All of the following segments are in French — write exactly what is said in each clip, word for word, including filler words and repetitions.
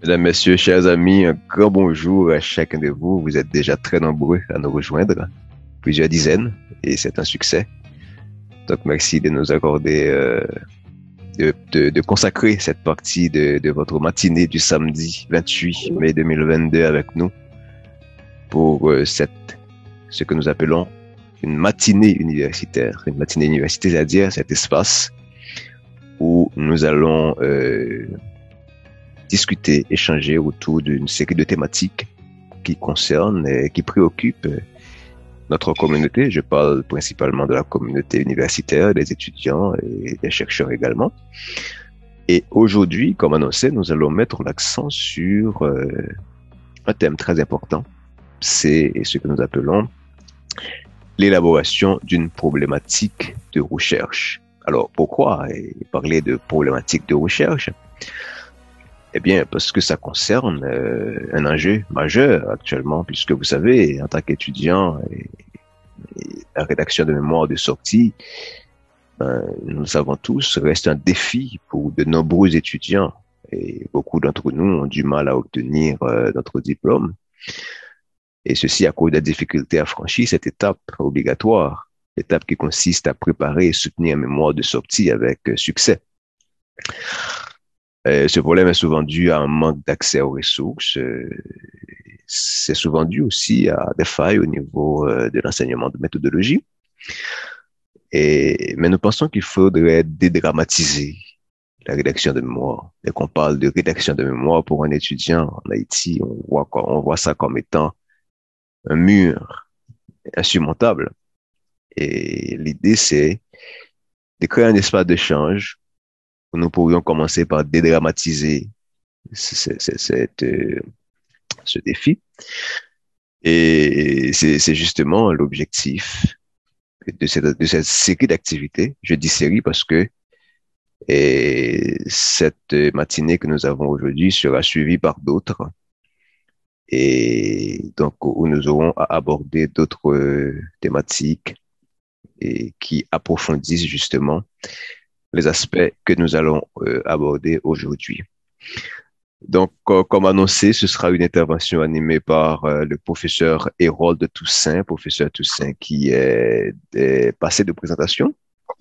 Mesdames, Messieurs, chers amis, un grand bonjour à chacun de vous. Vous êtes déjà très nombreux à nous rejoindre, plusieurs dizaines, et c'est un succès. Donc, merci de nous accorder, euh, de, de, de consacrer cette partie de, de votre matinée du samedi vingt-huit mai deux mille vingt-deux avec nous pour euh, cette, ce que nous appelons une matinée universitaire. Une matinée universitaire, c'est-à-dire cet espace où nous allons euh, discuter, échanger autour d'une série de thématiques qui concernent et qui préoccupent notre communauté. Je parle principalement de la communauté universitaire, des étudiants et des chercheurs également. Et aujourd'hui, comme annoncé, nous allons mettre l'accent sur euh, un thème très important. C'est ce que nous appelons l'élaboration d'une problématique de recherche. Alors, pourquoi parler de problématique de recherche? Eh bien, parce que ça concerne euh, un enjeu majeur actuellement, puisque vous savez, en tant qu'étudiant, et, et la rédaction de mémoire de sortie, euh, nous le savons tous, reste un défi pour de nombreux étudiants. Et beaucoup d'entre nous ont du mal à obtenir euh, notre diplôme. Et ceci à cause de la difficulté à franchir cette étape obligatoire, l'étape qui consiste à préparer et soutenir un mémoire de sortie avec euh, succès. Euh, ce problème est souvent dû à un manque d'accès aux ressources. Euh, c'est souvent dû aussi à des failles au niveau euh, de l'enseignement de méthodologie. Et, mais nous pensons qu'il faudrait dédramatiser la rédaction de mémoire. Dès qu'on parle de rédaction de mémoire pour un étudiant en Haïti, on voit, on voit ça comme étant un mur insurmontable. Et l'idée, c'est de créer un espace d'échange où nous pourrions commencer par dédramatiser cette, euh, ce défi. Et c'est justement l'objectif de cette, de cette série d'activités. Je dis série parce que et cette matinée que nous avons aujourd'hui sera suivie par d'autres. Et donc, où nous aurons à aborder d'autres thématiques et qui approfondissent justement les aspects que nous allons euh, aborder aujourd'hui. Donc, euh, comme annoncé, ce sera une intervention animée par euh, le professeur Hérold Toussaint, professeur Toussaint qui est, est passé de présentation,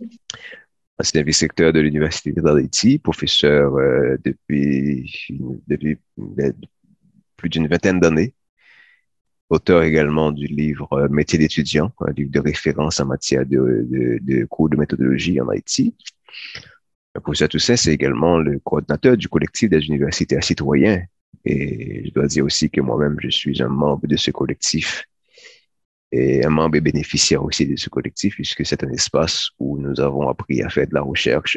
ancien vice-recteur de l'Université d'Haïti, professeur euh, depuis, depuis plus d'une vingtaine d'années, auteur également du livre euh, Métier d'étudiant, un livre de référence en matière de, de, de cours de méthodologie en Haïti. Le professeur Toussaint, c'est également le coordinateur du collectif des universitaires citoyens. Et je dois dire aussi que moi-même, je suis un membre de ce collectif et un membre et bénéficiaire aussi de ce collectif, puisque c'est un espace où nous avons appris à faire de la recherche.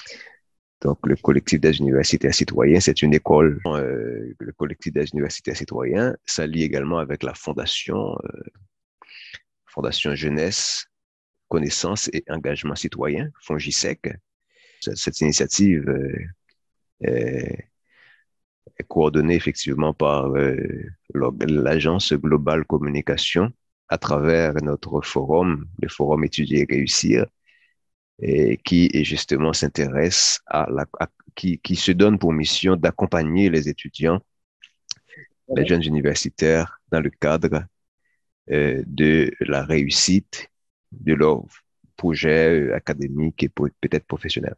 Donc, le collectif des universitaires citoyens, c'est une école. Euh, le collectif des universitaires citoyens s'allie également avec la fondation, euh, Fondation Jeunesse, Connaissance et Engagement Citoyen, FONGISEC. Cette initiative euh, est, est coordonnée effectivement par euh, l'Agence Globale Communication à travers notre forum, le forum Étudier et Réussir, et qui justement s'intéresse à la, à, qui, qui se donne pour mission d'accompagner les étudiants, les jeunes universitaires dans le cadre euh, de la réussite de leur projet académique et peut-être professionnel.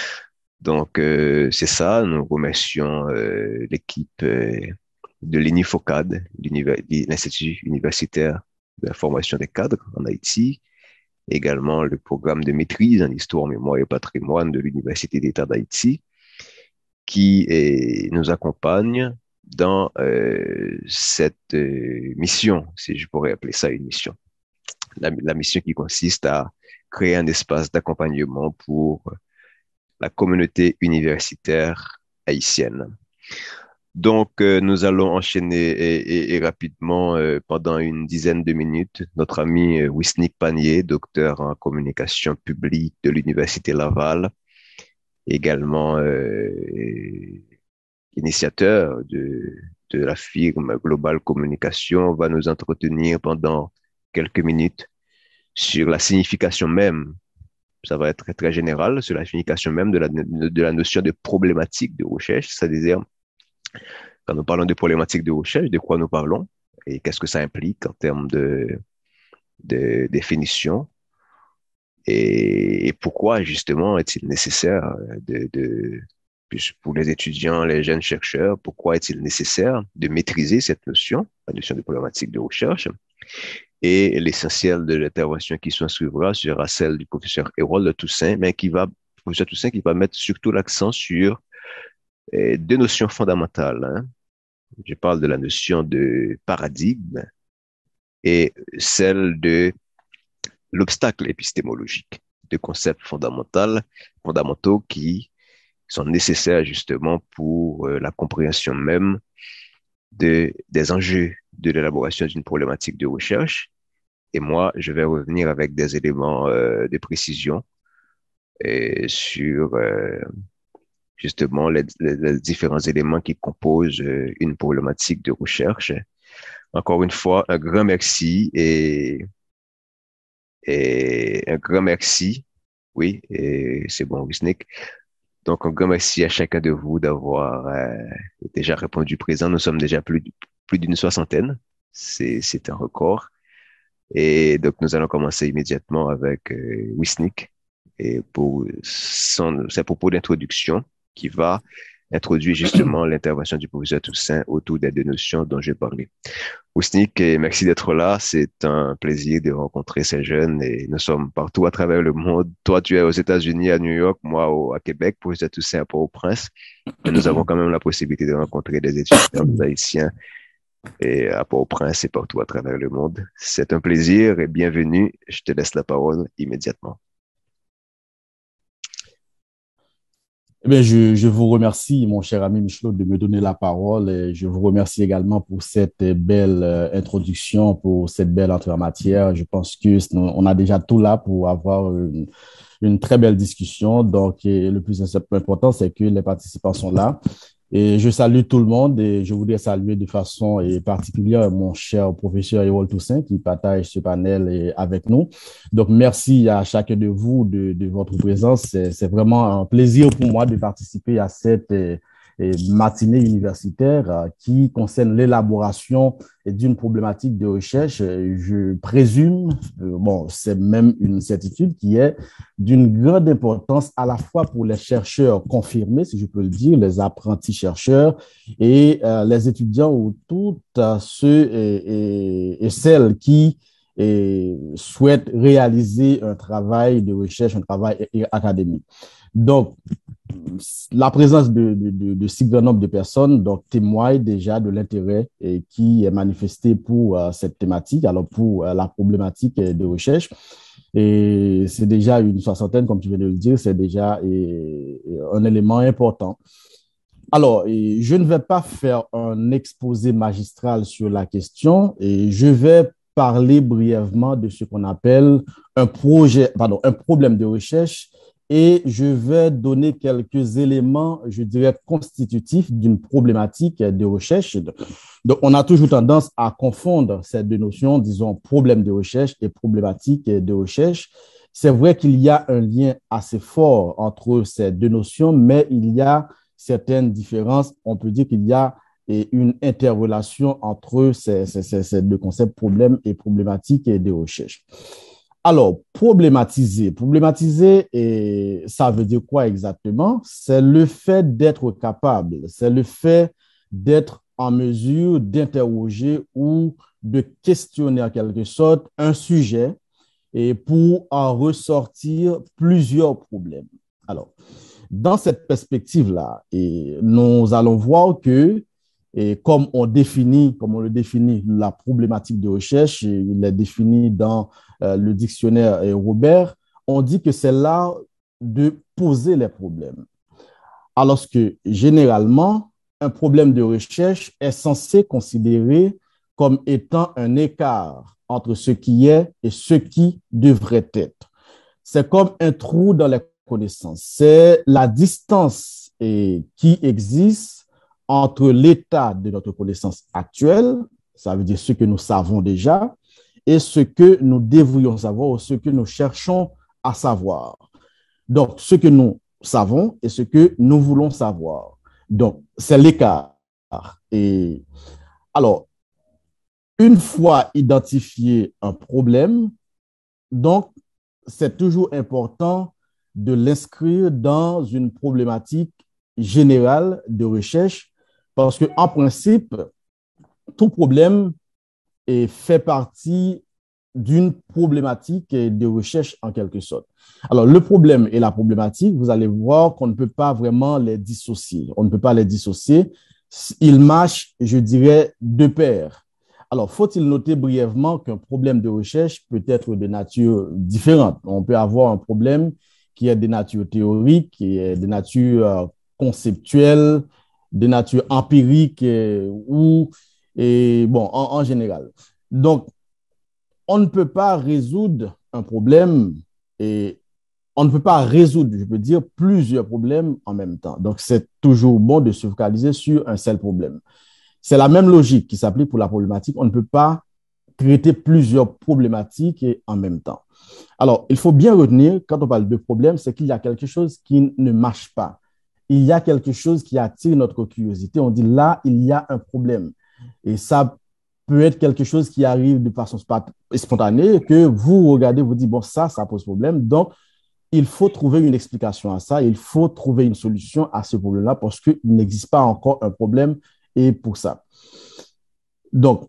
Donc, euh, c'est ça. Nous remercions euh, l'équipe euh, de l'INIFOCAD, l'Institut universitaire de la formation des cadres en Haïti, également le programme de maîtrise en histoire, mémoire et patrimoine de l'Université d'État d'Haïti, qui est, nous accompagne dans euh, cette euh, mission, si je pourrais appeler ça une mission. La, la mission qui consiste à créer un espace d'accompagnement pour la communauté universitaire haïtienne. Donc, euh, nous allons enchaîner et, et, et rapidement euh, pendant une dizaine de minutes. Notre ami euh, Wisnik Panier, docteur en communication publique de l'Université Laval, également euh, initiateur de, de la firme Global Communication, va nous entretenir pendant quelques minutes sur la signification même, ça va être très, très général, sur la signification même de la, de la notion de problématique de recherche, c'est-à-dire Quand nous parlons de problématiques de recherche, de quoi nous parlons et qu'est-ce que ça implique en termes de, de définition et, et pourquoi justement est-il nécessaire de, de, pour les étudiants, les jeunes chercheurs, pourquoi est-il nécessaire de maîtriser cette notion, la notion de problématique de recherche. Et l'essentiel de l'intervention qui s'en suivra sera celle du professeur Hérold Toussaint, mais qui va, professeur Toussaint, qui va mettre surtout l'accent sur eh, deux notions fondamentales, hein. Je parle de la notion de paradigme et celle de l'obstacle épistémologique, deux concepts fondamentaux, fondamentaux qui sont nécessaires justement pour euh, la compréhension même de, des enjeux de l'élaboration d'une problématique de recherche. Et moi, je vais revenir avec des éléments euh, de précision et sur euh, justement les, les, les différents éléments qui composent euh, une problématique de recherche. Encore une fois, un grand merci et, et un grand merci. Oui, et c'est bon, Wisnik. Donc, un grand merci à chacun de vous d'avoir euh, déjà répondu présent. Nous sommes déjà plus, plus d'une soixantaine. C'est, c'est un record. Et donc, nous allons commencer immédiatement avec euh, Wisnik et pour son, ses propos d'introduction qui va introduire justement l'intervention du professeur Toussaint autour des deux notions dont j'ai parlé. Wisnik, merci d'être là. C'est un plaisir de rencontrer ces jeunes et nous sommes partout à travers le monde. Toi, tu es aux États-Unis, à New York, moi au, à Québec, professeur Toussaint à Port-au-Prince. Mais nous avons quand même la possibilité de rencontrer des étudiants des haïtiens et à Port-au-Prince et partout à travers le monde. C'est un plaisir et bienvenue. Je te laisse la parole immédiatement. Eh bien, je, je vous remercie, mon cher ami Michelot, de me donner la parole. Et je vous remercie également pour cette belle euh, introduction, pour cette belle entrée en matière. Je pense que on a déjà tout là pour avoir une, une très belle discussion. Donc, le plus important, c'est que les participants sont là. Et je salue tout le monde et je voudrais saluer de façon particulière mon cher professeur Hérold Toussaint qui partage ce panel avec nous. Donc, merci à chacun de vous de, de votre présence. C'est, c'est vraiment un plaisir pour moi de participer à cette matinée universitaire qui concerne l'élaboration d'une problématique de recherche. Je présume, bon, c'est même une certitude qui est d'une grande importance à la fois pour les chercheurs confirmés, si je peux le dire, les apprentis chercheurs et euh, les étudiants ou toutes ceux et, et, et celles qui et, souhaitent réaliser un travail de recherche, un travail académique. Donc, la présence de, de, de, de si grand nombre de personnes donc, témoigne déjà de l'intérêt et, qui est manifesté pour euh, cette thématique, alors pour euh, la problématique de recherche. Et c'est déjà une soixantaine, comme tu viens de le dire, c'est déjà et, et un élément important. Alors, et je ne vais pas faire un exposé magistral sur la question et je vais parler brièvement de ce qu'on appelle un projet, pardon, un problème de recherche. Et je vais donner quelques éléments, je dirais, constitutifs d'une problématique de recherche. Donc, on a toujours tendance à confondre ces deux notions, disons, problème de recherche et problématique de recherche. C'est vrai qu'il y a un lien assez fort entre ces deux notions, mais il y a certaines différences. On peut dire qu'il y a une interrelation entre ces, ces, ces deux concepts, problème et problématique de recherche. Alors, problématiser. Problématiser, et ça veut dire quoi exactement? C'est le fait d'être capable, c'est le fait d'être en mesure d'interroger ou de questionner en quelque sorte un sujet et pour en ressortir plusieurs problèmes. Alors, dans cette perspective-là, et nous allons voir que et comme on définit, comme on le définit, la problématique de recherche, il est défini dans euh, le dictionnaire Robert, on dit que c'est l'art de poser les problèmes. Alors que généralement, un problème de recherche est censé considérer comme étant un écart entre ce qui est et ce qui devrait être. C'est comme un trou dans les connaissances. C'est la distance et, qui existe entre l'état de notre connaissance actuelle, ça veut dire ce que nous savons déjà, et ce que nous devrions savoir ou ce que nous cherchons à savoir. Donc, ce que nous savons et ce que nous voulons savoir. Donc, c'est l'écart. Et alors, une fois identifié un problème, donc, c'est toujours important de l'inscrire dans une problématique générale de recherche parce qu'en principe, tout problème est fait partie d'une problématique de recherche en quelque sorte. Alors, le problème et la problématique, vous allez voir qu'on ne peut pas vraiment les dissocier. On ne peut pas les dissocier. Ils marchent, je dirais, de pair. Alors, faut-il noter brièvement qu'un problème de recherche peut être de nature différente. On peut avoir un problème qui est de nature théorique, qui est de nature conceptuelle, de nature empirique ou, et bon, en, en général. Donc, on ne peut pas résoudre un problème et on ne peut pas résoudre, je peux dire, plusieurs problèmes en même temps. Donc, c'est toujours bon de se focaliser sur un seul problème. C'est la même logique qui s'applique pour la problématique. On ne peut pas traiter plusieurs problématiques en même temps. Alors, il faut bien retenir, quand on parle de problème, c'est qu'il y a quelque chose qui ne marche pas. Il y a quelque chose qui attire notre curiosité. On dit là, il y a un problème. Et ça peut être quelque chose qui arrive de façon spontanée, que vous regardez, vous dites, bon, ça, ça pose problème. Donc, il faut trouver une explication à ça. Il faut trouver une solution à ce problème-là parce qu'il n'existe pas encore un problème et pour ça. Donc,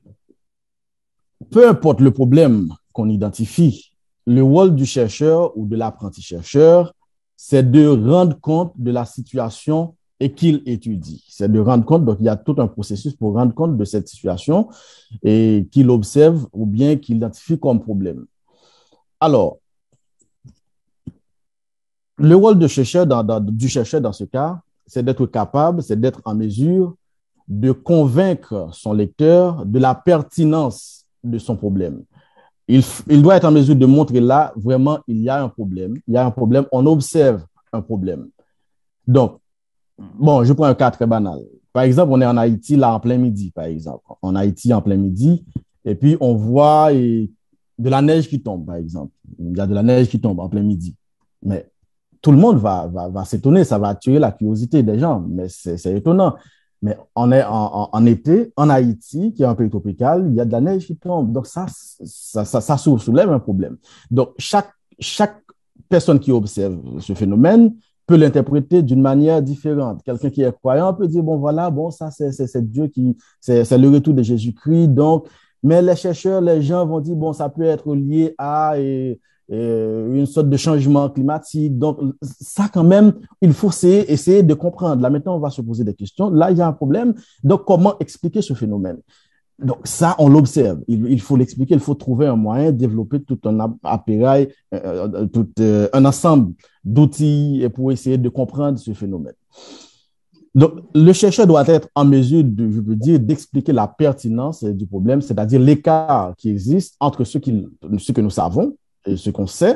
peu importe le problème qu'on identifie, le rôle du chercheur ou de l'apprenti-chercheur, c'est de rendre compte de la situation et qu'il étudie. C'est de rendre compte, donc il y a tout un processus pour rendre compte de cette situation et qu'il observe ou bien qu'il identifie comme problème. Alors, le rôle de chercheur dans, dans, du chercheur dans ce cas, c'est d'être capable, c'est d'être en mesure de convaincre son lecteur de la pertinence de son problème. Il, il doit être en mesure de montrer là, vraiment, il y a un problème. Il y a un problème, on observe un problème. Donc, bon, je prends un cas très banal. Par exemple, on est en Haïti, là, en plein midi, par exemple. En Haïti, en plein midi, et puis on voit et, de la neige qui tombe, par exemple. Il y a de la neige qui tombe en plein midi. Mais tout le monde va, va, va s'étonner, ça va attirer la curiosité des gens, mais c'est étonnant. Mais on est en, en, en été, en Haïti, qui est un pays tropical, il y a de la neige qui tombe. Donc, ça, ça, ça, ça soulève un problème. Donc, chaque, chaque personne qui observe ce phénomène peut l'interpréter d'une manière différente. Quelqu'un qui est croyant peut dire, bon, voilà, bon, ça, c'est Dieu qui, c'est le retour de Jésus-Christ. Donc, mais les chercheurs, les gens vont dire, bon, ça peut être lié à et, et une sorte de changement climatique. Donc, ça, quand même, il faut essayer, essayer de comprendre. Là, maintenant, on va se poser des questions. Là, il y a un problème. Donc, comment expliquer ce phénomène? Donc, ça, on l'observe. Il, il faut l'expliquer. Il faut trouver un moyen, développer tout un appareil, euh, tout euh, un ensemble d'outils pour essayer de comprendre ce phénomène. Donc, le chercheur doit être en mesure, de, je veux dire, d'expliquer la pertinence du problème, c'est-à-dire l'écart qui existe entre ce, qui, ce que nous savons et ce qu'on sait,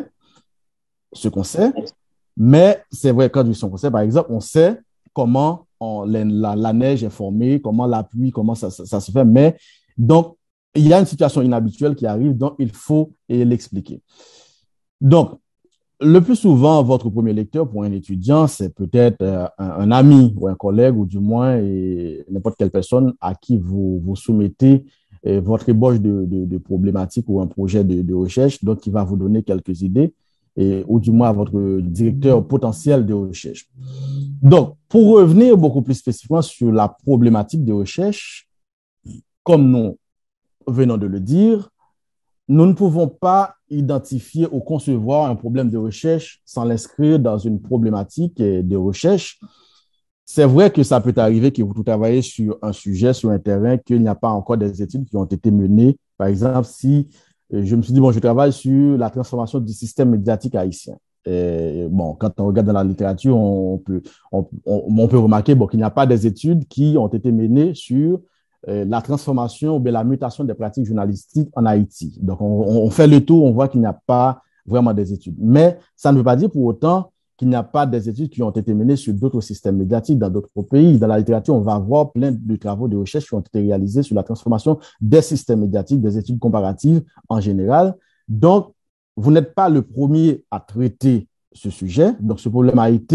ce qu'on sait. Mais c'est vrai, quand on sait, par exemple, on sait comment on, la, la, la neige est formée, comment la pluie, comment ça, ça, ça se fait. Mais donc, il y a une situation inhabituelle qui arrive, donc il faut l'expliquer. Donc, le plus souvent, votre premier lecteur pour un étudiant, c'est peut-être euh, un, un ami ou un collègue ou du moins n'importe quelle personne à qui vous, vous soumettez euh, votre ébauche de, de, de problématique ou un projet de, de recherche, donc qui va vous donner quelques idées, et, ou du moins à votre directeur potentiel de recherche. Donc, pour revenir beaucoup plus spécifiquement sur la problématique de recherche, comme nous venons de le dire, nous ne pouvons pas identifier ou concevoir un problème de recherche sans l'inscrire dans une problématique de recherche. C'est vrai que ça peut arriver que vous travaillez sur un sujet, sur un terrain, qu'il n'y a pas encore des études qui ont été menées. Par exemple, si je me suis dit, bon, je travaille sur la transformation du système médiatique haïtien. Et bon, quand on regarde dans la littérature, on peut, on, on, on peut remarquer bon, qu'il n'y a pas des études qui ont été menées sur la transformation ou bien la mutation des pratiques journalistiques en Haïti. Donc, on, on fait le tour, on voit qu'il n'y a pas vraiment des études. Mais ça ne veut pas dire pour autant qu'il n'y a pas des études qui ont été menées sur d'autres systèmes médiatiques dans d'autres pays. Dans la littérature, on va avoir plein de travaux de recherche qui ont été réalisés sur la transformation des systèmes médiatiques, des études comparatives en général. Donc, vous n'êtes pas le premier à traiter ce sujet. Donc, ce problème a été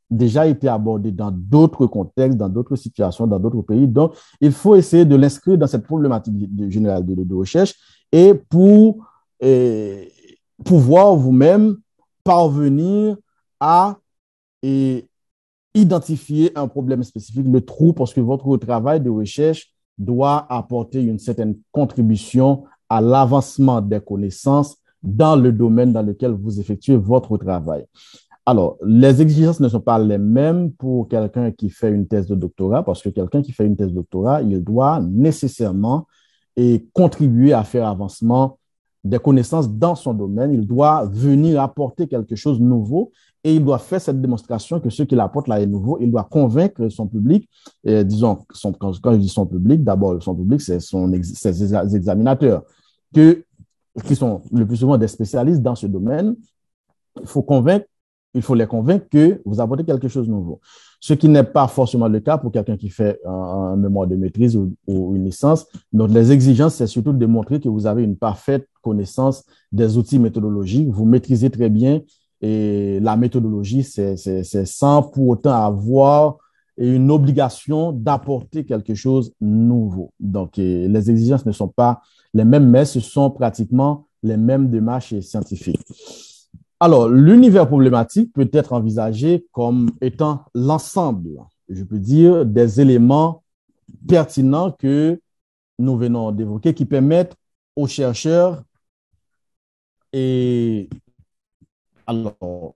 déjà été abordé dans d'autres contextes, dans d'autres situations, dans d'autres pays. Donc, il faut essayer de l'inscrire dans cette problématique de, générale de, de, recherche et pour euh, pouvoir vous-même parvenir à et, identifier un problème spécifique, le trou, parce que votre travail de recherche doit apporter une certaine contribution à l'avancement des connaissances dans le domaine dans lequel vous effectuez votre travail. Alors, les exigences ne sont pas les mêmes pour quelqu'un qui fait une thèse de doctorat, parce que quelqu'un qui fait une thèse de doctorat, il doit nécessairement et contribuer à faire avancement des connaissances dans son domaine. Il doit venir apporter quelque chose de nouveau et il doit faire cette démonstration que ce qu'il apporte là est nouveau. Il doit convaincre son public, et disons, son, quand, quand je dis son public, d'abord, son public, c'est son, ses examinateurs, que, qui sont le plus souvent des spécialistes dans ce domaine. Il faut convaincre Il faut les convaincre que vous apportez quelque chose de nouveau. Ce qui n'est pas forcément le cas pour quelqu'un qui fait un, un mémoire de maîtrise ou, ou une licence. Donc, les exigences, c'est surtout de montrer que vous avez une parfaite connaissance des outils méthodologiques. Vous maîtrisez très bien et la méthodologie, c'est, c'est, c'est sans pour autant avoir une obligation d'apporter quelque chose de nouveau. Donc, les exigences ne sont pas les mêmes, mais ce sont pratiquement les mêmes démarches scientifiques. Alors, l'univers problématique peut être envisagé comme étant l'ensemble, je peux dire, des éléments pertinents que nous venons d'évoquer qui permettent aux chercheurs et alors,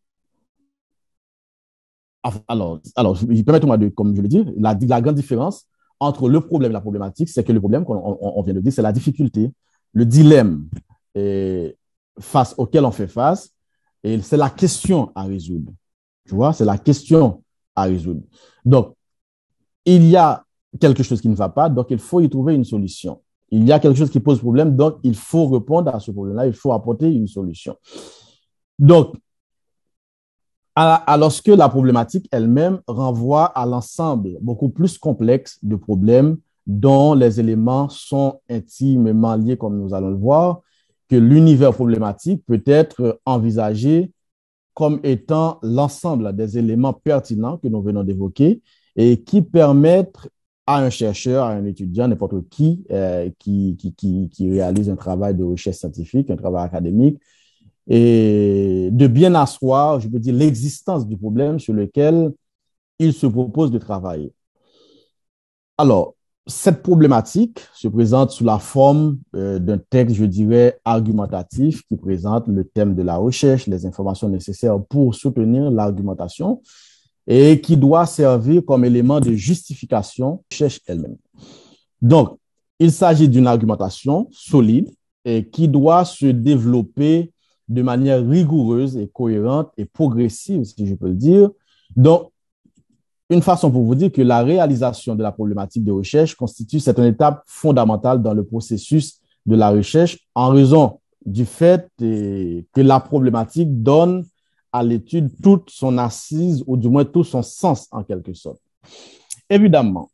alors, alors permettez-moi de, comme je le dis, la, la grande différence entre le problème et la problématique, c'est que le problème, qu'on on, on vient de dire, c'est la difficulté, le dilemme et face auquel on fait face. Et c'est la question à résoudre. Tu vois, c'est la question à résoudre. Donc, il y a quelque chose qui ne va pas, donc il faut y trouver une solution. Il y a quelque chose qui pose problème, donc il faut répondre à ce problème-là, il faut apporter une solution. Donc, alors que la problématique elle-même renvoie à l'ensemble beaucoup plus complexe de problèmes dont les éléments sont intimement liés, comme nous allons le voir, que l'univers problématique peut être envisagé comme étant l'ensemble des éléments pertinents que nous venons d'évoquer et qui permettent à un chercheur, à un étudiant, n'importe qui, euh, qui, qui, qui, qui réalise un travail de recherche scientifique, un travail académique, et de bien asseoir, je peux dire, l'existence du problème sur lequel il se propose de travailler. Alors, cette problématique se présente sous la forme euh, d'un texte, je dirais, argumentatif qui présente le thème de la recherche, les informations nécessaires pour soutenir l'argumentation et qui doit servir comme élément de justification de la recherche elle-même. Donc, il s'agit d'une argumentation solide et qui doit se développer de manière rigoureuse et cohérente et progressive, si je peux le dire. Donc, une façon pour vous dire que la réalisation de la problématique de recherche constitue cette une étape fondamentale dans le processus de la recherche en raison du fait que la problématique donne à l'étude toute son assise ou du moins tout son sens en quelque sorte. Évidemment,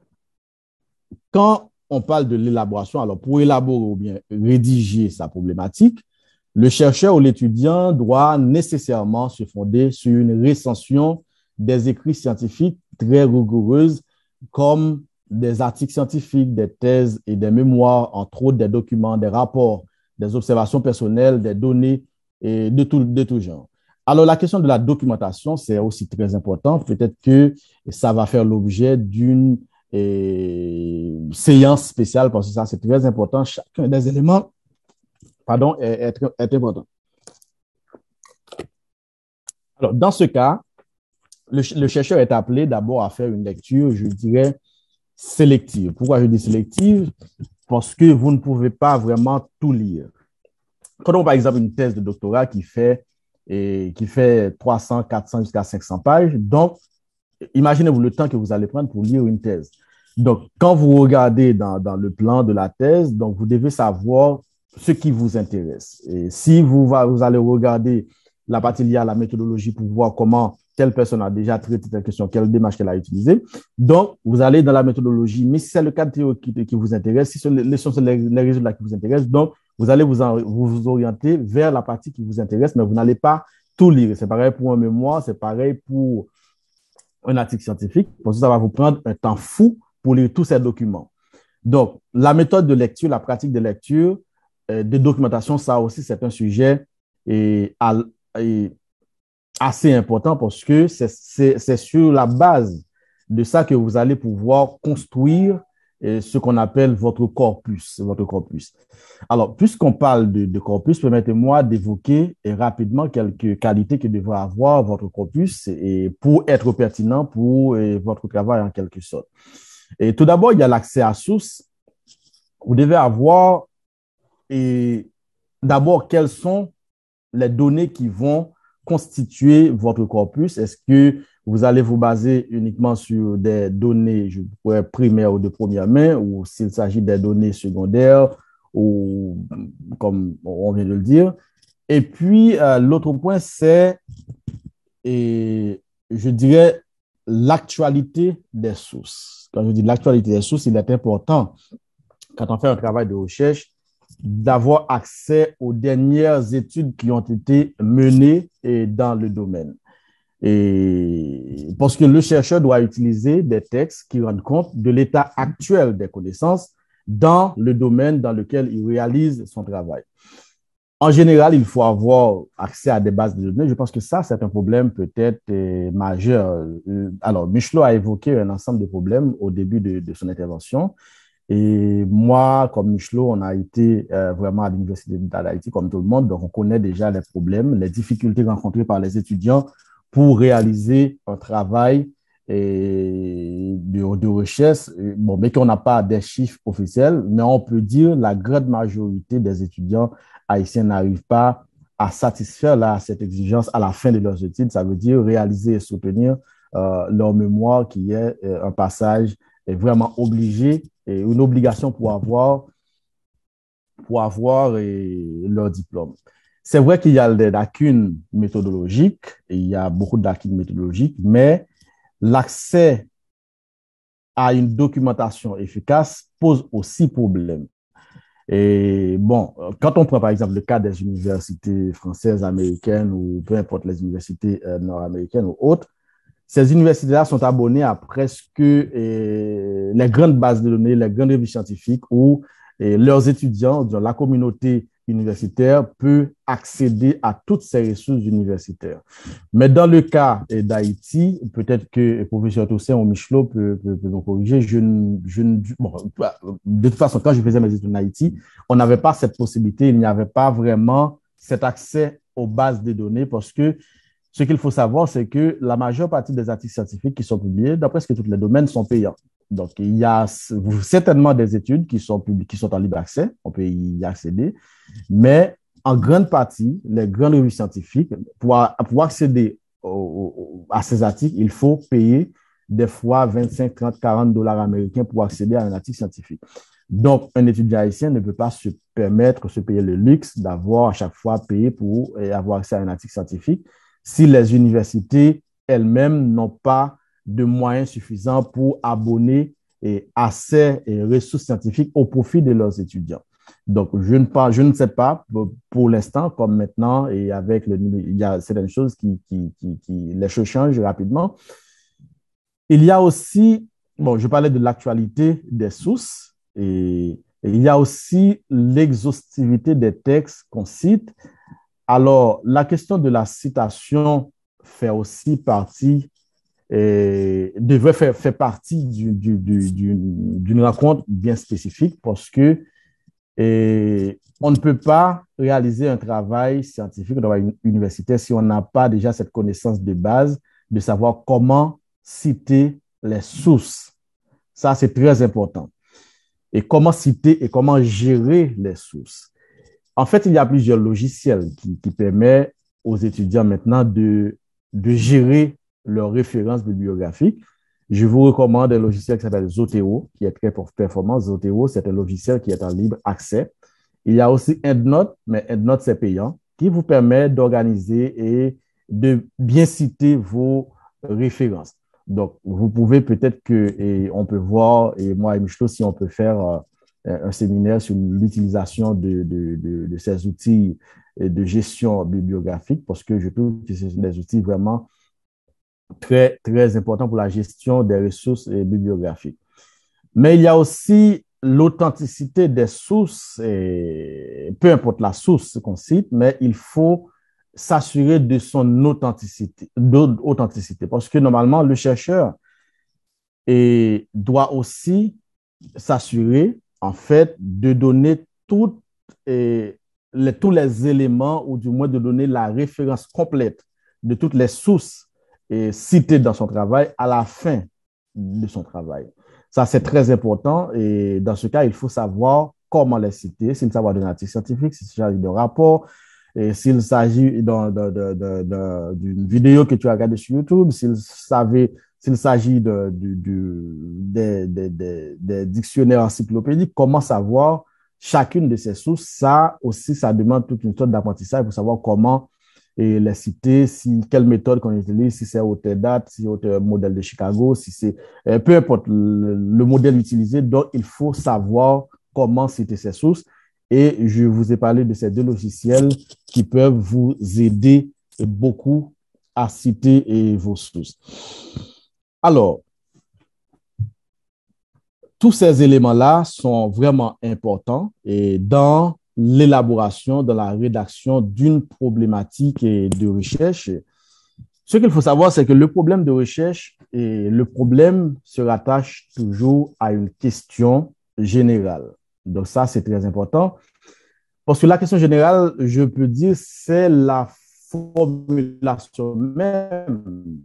quand on parle de l'élaboration, alors pour élaborer ou bien rédiger sa problématique, le chercheur ou l'étudiant doit nécessairement se fonder sur une recension des écrits scientifiques très rigoureuses comme des articles scientifiques, des thèses et des mémoires, entre autres des documents, des rapports, des observations personnelles, des données et de tout, de tout genre. Alors, la question de la documentation, c'est aussi très important. Peut-être que ça va faire l'objet d'une eh, séance spéciale parce que ça, c'est très important. Chacun des éléments pardon, est, est, est important. Alors, dans ce cas, Le, le chercheur est appelé d'abord à faire une lecture, je dirais, sélective. Pourquoi je dis sélective? Parce que vous ne pouvez pas vraiment tout lire. Quand on, par exemple, une thèse de doctorat qui fait, et, qui fait trois cents, quatre cents jusqu'à cinq cents pages, donc, imaginez-vous le temps que vous allez prendre pour lire une thèse. Donc, quand vous regardez dans, dans le plan de la thèse, donc, vous devez savoir ce qui vous intéresse. Et si vous, va, vous allez regarder la partie liée à la méthodologie pour voir comment telle personne a déjà traité telle question, quelle démarche qu'elle a utilisée. Donc, vous allez dans la méthodologie, mais si c'est le cadre théorique qui, qui vous intéresse, si ce sont les, les résultats qui vous intéressent, donc, vous allez vous, en, vous, vous orienter vers la partie qui vous intéresse, mais vous n'allez pas tout lire. C'est pareil pour un mémoire, c'est pareil pour un article scientifique, parce que ça va vous prendre un temps fou pour lire tous ces documents. Donc, la méthode de lecture, la pratique de lecture, euh, de documentation, ça aussi, c'est un sujet et, et assez important parce que c'est sur la base de ça que vous allez pouvoir construire euh, ce qu'on appelle votre corpus, votre corpus. Alors, puisqu'on parle de, de corpus, permettez-moi d'évoquer rapidement quelques qualités que devrait avoir votre corpus et pour être pertinent pour et, votre travail en quelque sorte. Et tout d'abord, il y a l'accès à sources. Vous devez avoir et d'abord quelles sont les données qui vont constituer votre corpus. Est-ce que vous allez vous baser uniquement sur des données, je pourrais, primaires ou de première main, ou s'il s'agit des données secondaires, ou comme on vient de le dire. Et puis, euh, l'autre point, c'est, et je dirais, l'actualité des sources. Quand je dis l'actualité des sources, il est important, quand on fait un travail de recherche, d'avoir accès aux dernières études qui ont été menées dans le domaine. Et parce que le chercheur doit utiliser des textes qui rendent compte de l'état actuel des connaissances dans le domaine dans lequel il réalise son travail. En général, il faut avoir accès à des bases de données. Je pense que ça, c'est un problème peut-être euh, majeur. Alors, Michelot a évoqué un ensemble de problèmes au début de, de son intervention. Et moi, comme Michelot, on a été euh, vraiment à l'Université d'Haïti, comme tout le monde, donc on connaît déjà les problèmes, les difficultés rencontrées par les étudiants pour réaliser un travail et de, de recherche, bon, mais qu'on n'a pas des chiffres officiels, mais on peut dire que la grande majorité des étudiants haïtiens n'arrivent pas à satisfaire là, cette exigence à la fin de leurs études. Ça veut dire réaliser et soutenir euh, leur mémoire, qui est euh, un passage est vraiment obligé, et une obligation pour avoir, pour avoir et, leur diplôme. C'est vrai qu'il y a des lacunes méthodologiques, et il y a beaucoup de lacunes méthodologiques, mais l'accès à une documentation efficace pose aussi problème. Et bon, quand on prend par exemple le cas des universités françaises, américaines ou peu importe les universités euh, nord-américaines ou autres, ces universités-là sont abonnées à presque eh, les grandes bases de données, les grandes revues scientifiques où eh, leurs étudiants, la communauté universitaire peut accéder à toutes ces ressources universitaires. Mais dans le cas eh, d'Haïti, peut-être que le professeur Toussaint ou Michelot peut, peut, peut nous corriger. Je, je, bon, de toute façon, quand je faisais mes études en Haïti, on n'avait pas cette possibilité, il n'y avait pas vraiment cet accès aux bases de données parce que ce qu'il faut savoir, c'est que la majeure partie des articles scientifiques qui sont publiés dans presque tous les domaines sont payants. Donc, il y a certainement des études qui sont publiques, qui sont en libre accès, on peut y accéder, mais en grande partie, les grandes revues scientifiques, pour, pour accéder au, au, à ces articles, il faut payer des fois vingt-cinq, trente, quarante dollars américains pour accéder à un article scientifique. Donc, un étudiant haïtien ne peut pas se permettre, se payer le luxe d'avoir à chaque fois payé pour avoir accès à un article scientifique si les universités elles-mêmes n'ont pas de moyens suffisants pour abonner et à ces ressources scientifiques au profit de leurs étudiants. Donc, je ne, pas, je ne sais pas pour, pour l'instant, comme maintenant, et avec le, il y a certaines choses qui, qui, qui, qui, les choses changent rapidement. Il y a aussi, bon, je parlais de l'actualité des sources, et, et il y a aussi l'exhaustivité des textes qu'on cite. Alors, la question de la citation fait aussi partie, et devrait faire, faire partie du, du, du, d'une, d'une rencontre bien spécifique parce que et, on ne peut pas réaliser un travail scientifique, un travail universitaire si on n'a pas déjà cette connaissance de base de savoir comment citer les sources. Ça, c'est très important. Et comment citer et comment gérer les sources. En fait, il y a plusieurs logiciels qui, qui permettent aux étudiants maintenant de, de gérer leurs références bibliographiques. Je vous recommande un logiciel qui s'appelle Zotero, qui est très performant. Zotero, c'est un logiciel qui est en libre accès. Il y a aussi EndNote, mais EndNote, c'est payant, qui vous permet d'organiser et de bien citer vos références. Donc, vous pouvez peut-être que, et on peut voir, et moi et Michelot, si on peut faire euh, un séminaire sur l'utilisation de, de, de, de ces outils de gestion bibliographique, parce que je trouve que ce sont des outils vraiment très, très important pour la gestion des ressources bibliographiques. Mais il y a aussi l'authenticité des sources, et peu importe la source qu'on cite, mais il faut s'assurer de son authenticité, d'authenticité. Parce que normalement, le chercheur et doit aussi s'assurer, en fait, de donner toutes, et les, tous les éléments, ou du moins de donner la référence complète de toutes les sources et, citées dans son travail à la fin de son travail. Ça, c'est très important. Et dans ce cas, il faut savoir comment les citer, s'il s'agit d'un article scientifique, s'il s'agit de rapport, et s'il s'agit d'une vidéo que tu as regardée sur YouTube, s'il savait s'il s'agit de, de, de, de, de, de, de dictionnaires encyclopédiques, comment savoir chacune de ces sources. Ça aussi, ça demande toute une sorte d'apprentissage pour savoir comment et les citer, si, quelle méthode qu'on utilise, si c'est Autodidacte, si c'est un modèle de Chicago, si c'est euh, peu importe le, le modèle utilisé. Donc, il faut savoir comment citer ces sources. Et je vous ai parlé de ces deux logiciels qui peuvent vous aider beaucoup à citer vos sources. Alors, tous ces éléments-là sont vraiment importants et dans l'élaboration, dans la rédaction d'une problématique de recherche. Ce qu'il faut savoir, c'est que le problème de recherche et le problème se rattache toujours à une question générale. Donc ça, c'est très important. Parce que la question générale, je peux dire, c'est la formulation même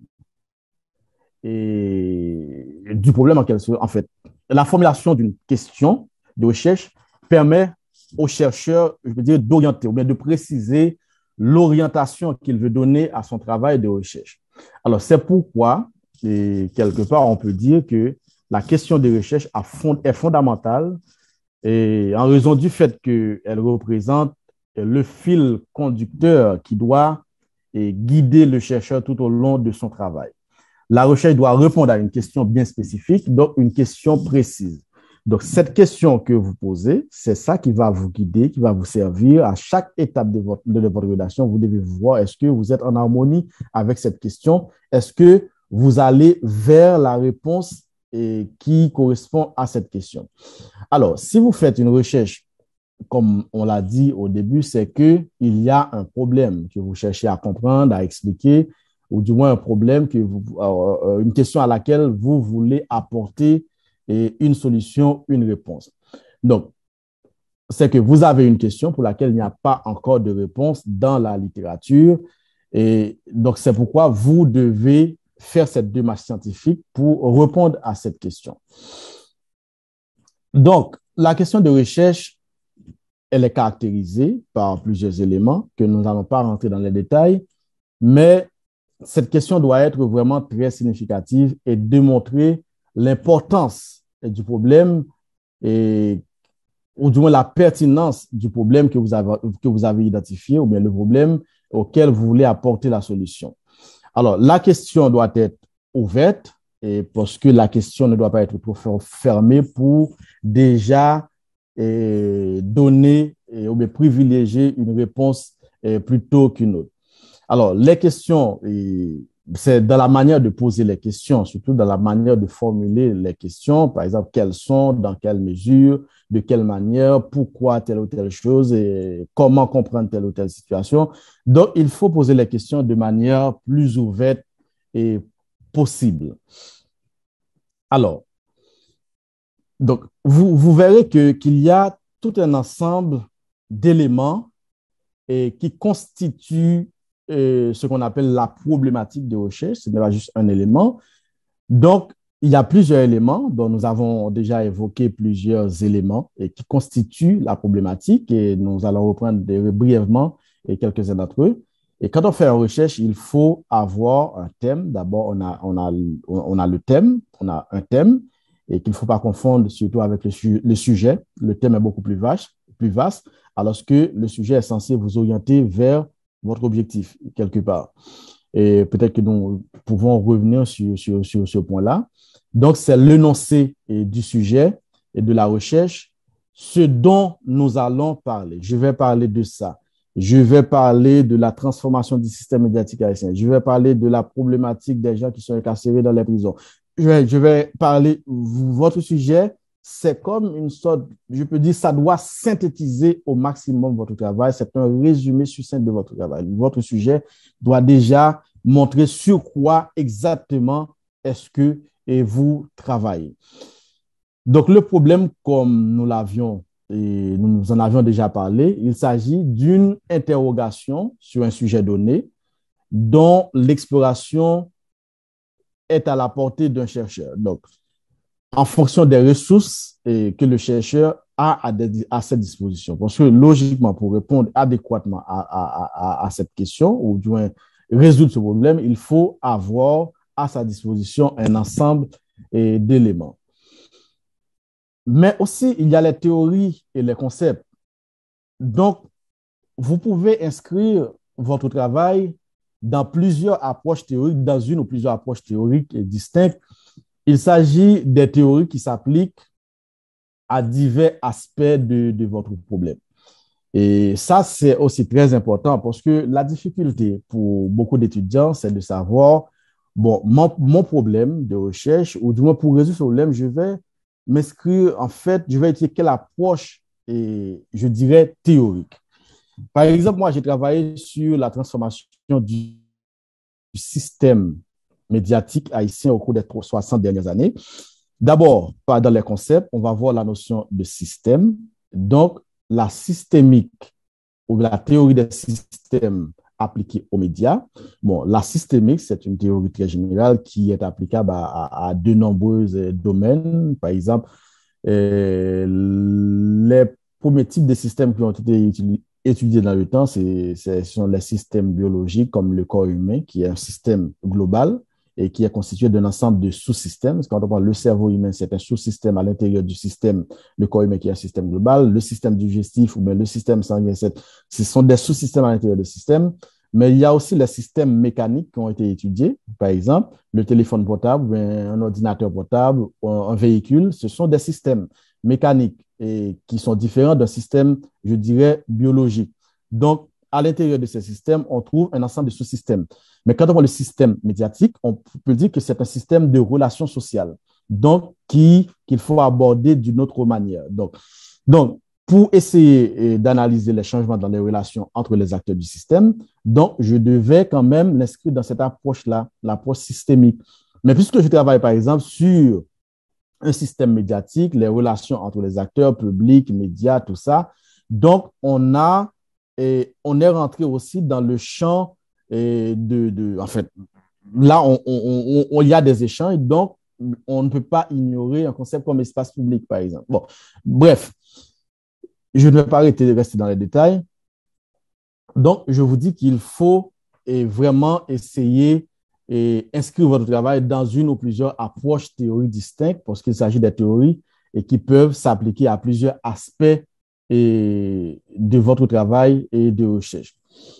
et du problème en, en fait. La formulation d'une question de recherche permet au chercheur, je veux dire, d'orienter ou bien de préciser l'orientation qu'il veut donner à son travail de recherche. Alors, c'est pourquoi, et quelque part, on peut dire que la question de recherche est fondamentale et en raison du fait qu'elle représente le fil conducteur qui doit guider le chercheur tout au long de son travail. La recherche doit répondre à une question bien spécifique, donc une question précise. Donc, cette question que vous posez, c'est ça qui va vous guider, qui va vous servir à chaque étape de votre, de votre rédaction. Vous devez voir, est-ce que vous êtes en harmonie avec cette question? Est-ce que vous allez vers la réponse et, qui correspond à cette question? Alors, si vous faites une recherche, comme on l'a dit au début, c'est qu'il y a un problème que vous cherchez à comprendre, à expliquer, ou du moins un problème, que vous, euh, une question à laquelle vous voulez apporter et une solution, une réponse. Donc, c'est que vous avez une question pour laquelle il n'y a pas encore de réponse dans la littérature. Et donc, c'est pourquoi vous devez faire cette démarche scientifique pour répondre à cette question. Donc, la question de recherche, elle est caractérisée par plusieurs éléments que nous n'allons pas rentrer dans les détails, mais cette question doit être vraiment très significative et démontrer l'importance du problème et, ou du moins la pertinence du problème que vous avez, que vous avez identifié ou bien le problème auquel vous voulez apporter la solution. Alors, la question doit être ouverte et parce que la question ne doit pas être trop fermée pour déjà et, donner et, ou bien privilégier une réponse et, plutôt qu'une autre. Alors, les questions, c'est dans la manière de poser les questions, surtout dans la manière de formuler les questions. Par exemple, quelles sont, dans quelle mesure, de quelle manière, pourquoi telle ou telle chose et comment comprendre telle ou telle situation. Donc, il faut poser les questions de manière plus ouverte et possible. Alors, donc, vous, vous verrez que, qu'il y a tout un ensemble d'éléments et qui constituent euh, ce qu'on appelle la problématique de recherche. Ce n'est pas juste un élément. Donc, il y a plusieurs éléments dont nous avons déjà évoqué plusieurs éléments et qui constituent la problématique et nous allons reprendre des, brièvement et quelques-uns d'entre eux. Et quand on fait une recherche, il faut avoir un thème. D'abord, on a, on, a, on a le thème, on a un thème et qu'il ne faut pas confondre surtout avec le, su le sujet. Le thème est beaucoup plus vaste, plus vaste, alors que le sujet est censé vous orienter vers votre objectif, quelque part. Et peut-être que nous pouvons revenir sur, sur, sur ce point-là. Donc, c'est l'énoncé du sujet et de la recherche, ce dont nous allons parler. Je vais parler de ça. Je vais parler de la transformation du système médiatique haïtien. Je vais parler de la problématique des gens qui sont incarcérés dans les prisons. Je vais, je vais parler, votre sujet, c'est comme une sorte, je peux dire, ça doit synthétiser au maximum votre travail. C'est un résumé succinct de votre travail. Votre sujet doit déjà montrer sur quoi exactement est-ce que vous travaillez. Donc, le problème, comme nous l'avions et nous en avions déjà parlé, il s'agit d'une interrogation sur un sujet donné dont l'exploration est à la portée d'un chercheur. Donc, en fonction des ressources que le chercheur a à, des, à cette disposition. Parce que logiquement, pour répondre adéquatement à, à, à, à cette question, ou du moins résoudre ce problème, il faut avoir à sa disposition un ensemble d'éléments. Mais aussi, il y a les théories et les concepts. Donc, vous pouvez inscrire votre travail dans plusieurs approches théoriques, dans une ou plusieurs approches théoriques distinctes. Il s'agit des théories qui s'appliquent à divers aspects de, de votre problème. Et ça, c'est aussi très important parce que la difficulté pour beaucoup d'étudiants, c'est de savoir, bon, mon, mon problème de recherche, ou du moins pour résoudre ce problème, je vais m'inscrire, en fait, je vais utiliser quelle approche, et je dirais, théorique. Par exemple, moi, j'ai travaillé sur la transformation du système médiatique haïtien au cours des soixante dernières années. D'abord, dans les concepts, on va voir la notion de système. Donc, la systémique ou la théorie des systèmes appliqués aux médias. Bon, la systémique, c'est une théorie très générale qui est applicable à, à, à de nombreux domaines. Par exemple, euh, les premiers types de systèmes qui ont été étudiés dans le temps, c'est, ce sont les systèmes biologiques comme le corps humain, qui est un système global et qui est constitué d'un ensemble de sous-systèmes. Quand on parle le cerveau humain, c'est un sous-système à l'intérieur du système, le corps humain qui est un système global. Le système digestif ou bien le système sanguin, ce sont des sous-systèmes à l'intérieur du système. Mais il y a aussi les systèmes mécaniques qui ont été étudiés. Par exemple, le téléphone portable, un ordinateur portable, un véhicule, ce sont des systèmes mécaniques et qui sont différents d'un système, je dirais, biologique. Donc, à l'intérieur de ces systèmes, on trouve un ensemble de sous-systèmes. Mais quand on voit le système médiatique, on peut dire que c'est un système de relations sociales, donc qui, qu'il faut aborder d'une autre manière. Donc, donc, pour essayer d'analyser les changements dans les relations entre les acteurs du système, donc je devais quand même l'inscrire dans cette approche-là, l'approche systémique. Mais puisque je travaille par exemple sur un système médiatique, les relations entre les acteurs publics, médias, tout ça, donc on a et on est rentré aussi dans le champ et de, de, en fait, là, on, on, on, il y a des échanges, donc on ne peut pas ignorer un concept comme espace public, par exemple. Bon, bref, je ne vais pas arrêter de rester dans les détails. Donc, je vous dis qu'il faut et vraiment essayer et inscrire votre travail dans une ou plusieurs approches théoriques distinctes parce qu'il s'agit des théories et qui peuvent s'appliquer à plusieurs aspects et de votre travail et de recherche.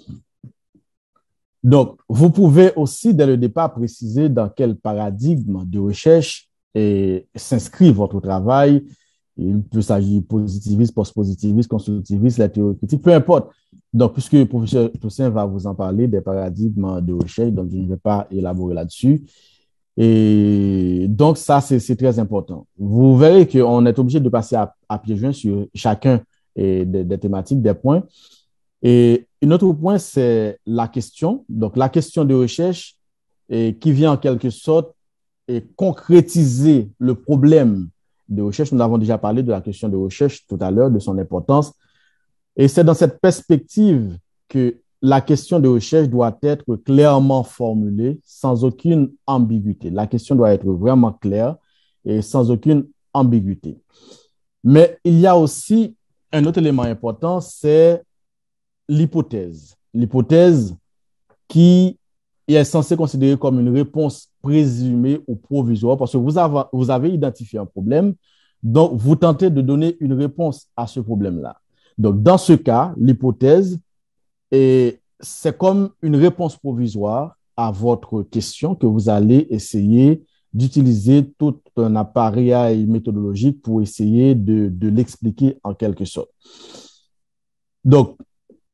Donc, vous pouvez aussi, dès le départ, préciser dans quel paradigme de recherche s'inscrit votre travail. Il peut s'agir positiviste, post-positiviste, constructiviste, la théorie critique, peu importe. Donc, puisque le professeur Toussaint va vous en parler des paradigmes de recherche, donc je ne vais pas élaborer là-dessus. Et donc, ça, c'est très important. Vous verrez qu'on est obligé de passer à, à pieds joints sur chacun des, des thématiques, des points. Et un autre point, c'est la question. Donc, la question de recherche et qui vient en quelque sorte et concrétiser le problème de recherche. Nous avons déjà parlé de la question de recherche tout à l'heure, de son importance. Et c'est dans cette perspective que la question de recherche doit être clairement formulée, sans aucune ambiguïté. La question doit être vraiment claire et sans aucune ambiguïté. Mais il y a aussi un autre élément important, c'est l'hypothèse. L'hypothèse qui est censée considérer comme une réponse présumée ou provisoire parce que vous avez, vous avez identifié un problème, donc vous tentez de donner une réponse à ce problème-là. Donc, dans ce cas, l'hypothèse, c'est comme une réponse provisoire à votre question que vous allez essayer d'utiliser tout un appareil méthodologique pour essayer de, de l'expliquer en quelque sorte. Donc,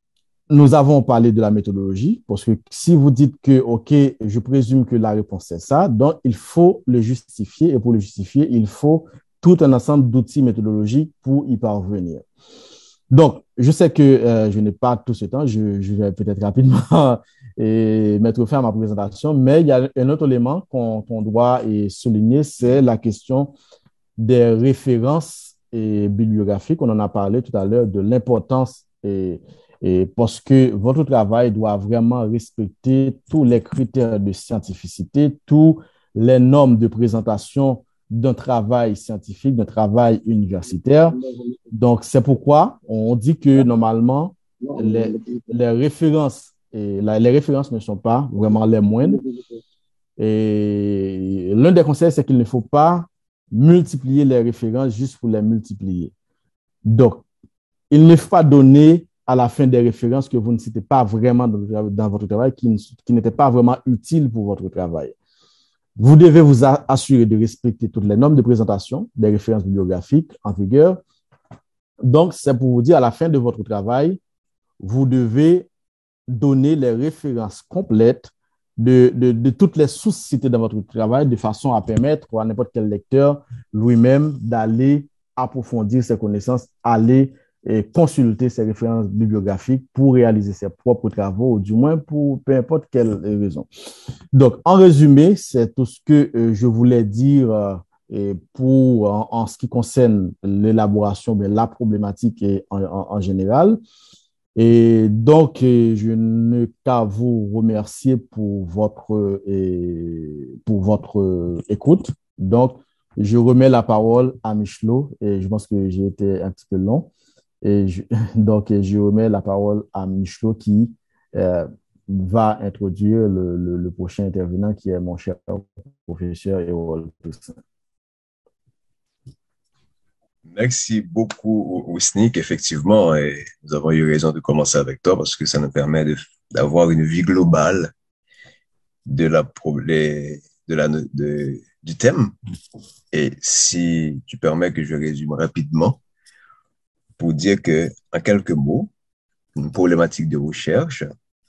nous avons parlé de la méthodologie, parce que si vous dites que, OK, je présume que la réponse est ça, donc il faut le justifier, et pour le justifier, il faut tout un ensemble d'outils méthodologiques pour y parvenir. Donc, je sais que euh, je n'ai pas tout ce temps, je, je vais peut-être rapidement et mettre fin à ma présentation, mais il y a un autre élément qu'on qu'on doit et souligner, c'est la question des références et bibliographiques. On en a parlé tout à l'heure de l'importance et, et parce que votre travail doit vraiment respecter tous les critères de scientificité, tous les normes de présentation d'un travail scientifique, d'un travail universitaire. Donc, c'est pourquoi on dit que normalement, les, les références et la, les références ne sont pas vraiment les moindres. Et l'un des conseils, c'est qu'il ne faut pas multiplier les références juste pour les multiplier. Donc, il ne faut pas donner à la fin des références que vous ne citez pas vraiment dans, dans votre travail, qui, qui n'étaient pas vraiment utiles pour votre travail. Vous devez vous assurer de respecter toutes les normes de présentation des références bibliographiques en vigueur. Donc, c'est pour vous dire, à la fin de votre travail, vous devez donner les références complètes de, de, de toutes les sources citées dans votre travail, de façon à permettre à n'importe quel lecteur lui-même d'aller approfondir ses connaissances, aller et consulter ses références bibliographiques pour réaliser ses propres travaux, ou du moins pour peu importe quelle raison. Donc, en résumé, c'est tout ce que euh, je voulais dire euh, et pour, en, en, ce qui concerne l'élaboration, de la problématique et en, en, en général. Et donc, je n'ai qu'à vous remercier pour votre, et pour votre écoute. Donc, je remets la parole à Michelot et je pense que j'ai été un petit peu long. Et je, donc, je remets la parole à Michelot qui euh, va introduire le, le, le prochain intervenant qui est mon cher professeur Erol Toussaint. Merci beaucoup, Ousnik. Effectivement, et nous avons eu raison de commencer avec toi parce que ça nous permet de, d'avoir une vue globale de la, de la, de, du thème. Et si tu permets que je résume rapidement pour dire que, en quelques mots, une problématique de recherche,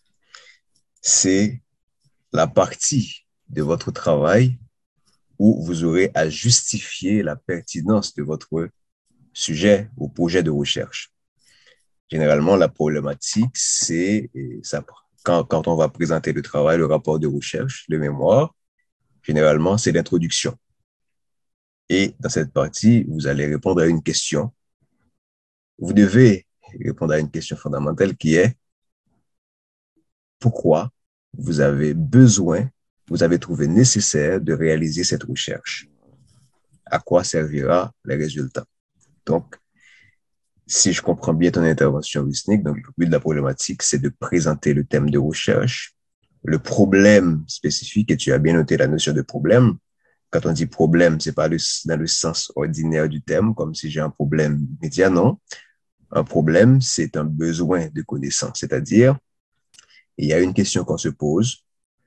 c'est la partie de votre travail où vous aurez à justifier la pertinence de votre sujet ou projet de recherche. Généralement, la problématique, c'est ça, quand, quand on va présenter le travail, le rapport de recherche, le mémoire, généralement, c'est l'introduction. Et dans cette partie, vous allez répondre à une question. Vous devez répondre à une question fondamentale qui est pourquoi vous avez besoin, vous avez trouvé nécessaire de réaliser cette recherche. À quoi servira les résultats? Donc, si je comprends bien ton intervention, Wisnik, donc le but de la problématique, c'est de présenter le thème de recherche, le problème spécifique, et tu as bien noté la notion de problème. Quand on dit problème, c'est pas le, dans le sens ordinaire du terme, comme si j'ai un problème médian, non. Un problème, c'est un besoin de connaissance, c'est-à-dire, il y a une question qu'on se pose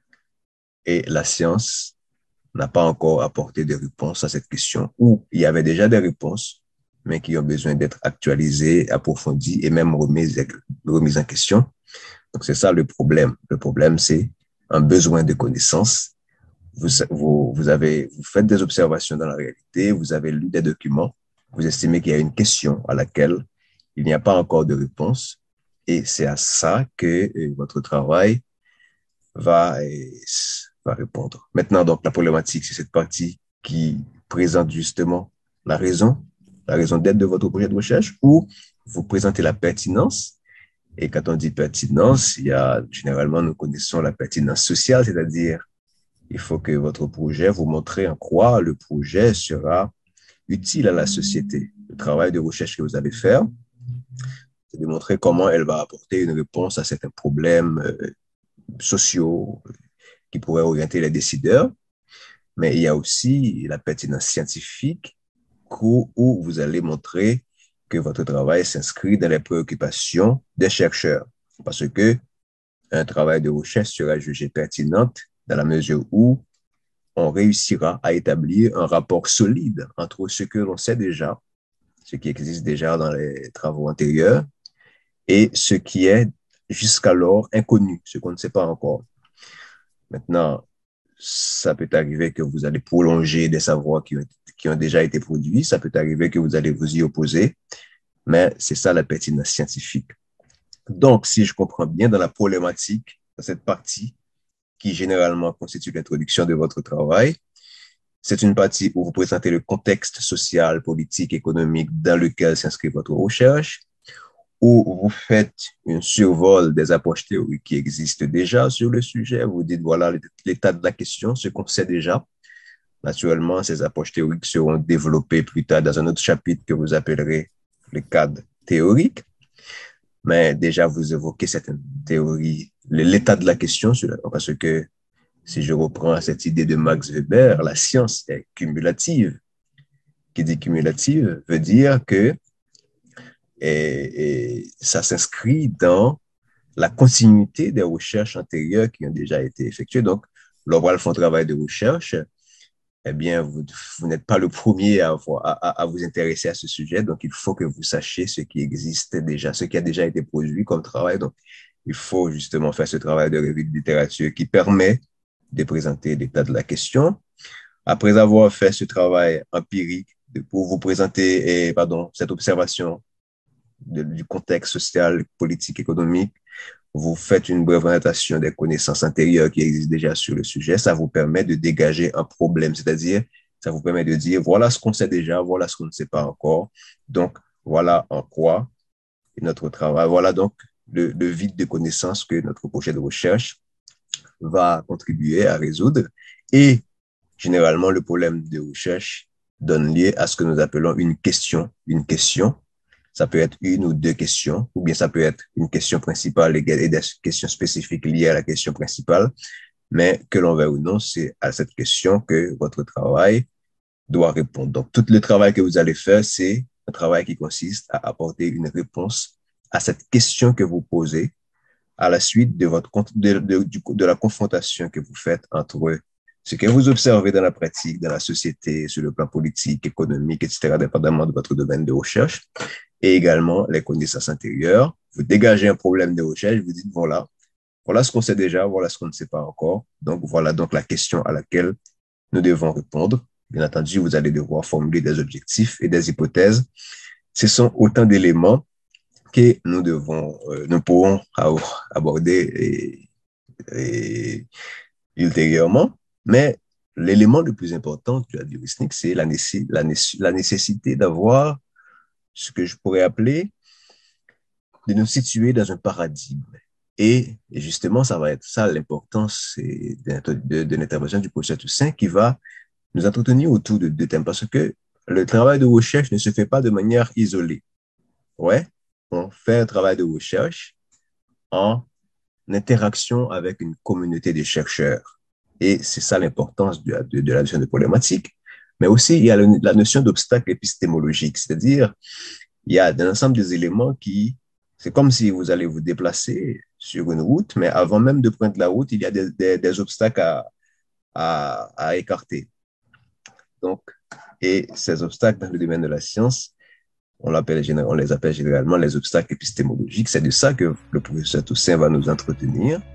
et la science n'a pas encore apporté de réponses à cette question, ou il y avait déjà des réponses, mais qui ont besoin d'être actualisées, approfondies et même remises, remises en question. Donc, c'est ça le problème. Le problème, c'est un besoin de connaissance. Vous, vous, vous, avez, vous faites des observations dans la réalité, vous avez lu des documents, vous estimez qu'il y a une question à laquelle il n'y a pas encore de réponse, et c'est à ça que euh, votre travail va, euh, va répondre. Maintenant, donc, la problématique, c'est cette partie qui présente justement la raison, la raison d'être de votre projet de recherche, où vous présentez la pertinence. Et quand on dit pertinence, il y a, généralement, nous connaissons la pertinence sociale, c'est-à-dire, il faut que votre projet vous montre en quoi le projet sera utile à la société. Le travail de recherche que vous allez faire, c'est de montrer comment elle va apporter une réponse à certains problèmes euh, sociaux qui pourraient orienter les décideurs. Mais il y a aussi la pertinence scientifique où, où vous allez montrer que votre travail s'inscrit dans les préoccupations des chercheurs. Parce que un travail de recherche sera jugé pertinent dans la mesure où on réussira à établir un rapport solide entre ce que l'on sait déjà, ce qui existe déjà dans les travaux antérieurs, et ce qui est jusqu'alors inconnu, ce qu'on ne sait pas encore. Maintenant, ça peut arriver que vous allez prolonger des savoirs qui ont, qui ont déjà été produits, ça peut arriver que vous allez vous y opposer, mais c'est ça la pertinence scientifique. Donc, si je comprends bien, dans la problématique, dans cette partie qui généralement constitue l'introduction de votre travail, c'est une partie où vous présentez le contexte social, politique, économique dans lequel s'inscrit votre recherche, où vous faites un survol des approches théoriques qui existent déjà sur le sujet. Vous dites, voilà l'état de la question, ce qu'on sait déjà. Naturellement, ces approches théoriques seront développées plus tard dans un autre chapitre que vous appellerez le cadre théorique. Mais déjà, vous évoquez certaines théories, l'état de la question, parce que si je reprends cette idée de Max Weber, la science est cumulative. Qui dit cumulative veut dire que et, et ça s'inscrit dans la continuité des recherches antérieures qui ont déjà été effectuées. Donc, lorsqu'on fait un travail de recherche, eh bien, vous, vous n'êtes pas le premier à, avoir, à, à vous intéresser à ce sujet. Donc, il faut que vous sachiez ce qui existe déjà, ce qui a déjà été produit comme travail. Donc, il faut justement faire ce travail de revue de littérature qui permet de présenter l'état de la question. Après avoir fait ce travail empirique pour vous présenter, et, pardon, cette observation de, du contexte social, politique, économique, vous faites une brève présentation des connaissances antérieures qui existent déjà sur le sujet. Ça vous permet de dégager un problème, c'est-à-dire, ça vous permet de dire, voilà ce qu'on sait déjà, voilà ce qu'on ne sait pas encore. Donc, voilà en quoi notre travail, voilà donc le, le vide de connaissances que notre projet de recherche va contribuer à résoudre. Et généralement, le problème de recherche donne lieu à ce que nous appelons une question. Une question, ça peut être une ou deux questions, ou bien ça peut être une question principale et des questions spécifiques liées à la question principale. Mais que l'on veuille ou non, c'est à cette question que votre travail doit répondre. Donc, tout le travail que vous allez faire, c'est un travail qui consiste à apporter une réponse à cette question que vous posez à la suite de votre de, de, de, de la confrontation que vous faites entre ce que vous observez dans la pratique, dans la société, sur le plan politique, économique, et cetera, dépendamment de votre domaine de recherche, et également les connaissances antérieures. Vous dégagez un problème de recherche, vous dites, voilà, voilà ce qu'on sait déjà, voilà ce qu'on ne sait pas encore. Donc, voilà donc la question à laquelle nous devons répondre. Bien entendu, vous allez devoir formuler des objectifs et des hypothèses. Ce sont autant d'éléments que nous devons, euh, nous pourrons aborder et, et ultérieurement. Mais l'élément le plus important de la heuristique, c'est la, nécess- la, nécess- la nécessité d'avoir ce que je pourrais appeler de nous situer dans un paradigme. Et, et justement, ça va être ça l'importance de, de, de l'intervention du professeur Toussaint qui va nous entretenir autour de deux thèmes parce que le travail de recherche ne se fait pas de manière isolée. Ouais, on fait un travail de recherche en interaction avec une communauté de chercheurs. Et c'est ça l'importance de, de, de la notion de problématique. Mais aussi, il y a le, la notion d'obstacle épistémologique, c'est-à-dire, il y a un ensemble des éléments qui, c'est comme si vous allez vous déplacer sur une route, mais avant même de prendre la route, il y a des, des, des obstacles à, à, à écarter. Donc, et ces obstacles dans le domaine de la science, on, l'appelle, on les appelle généralement les obstacles épistémologiques. C'est de ça que le professeur Toussaint va nous entretenir.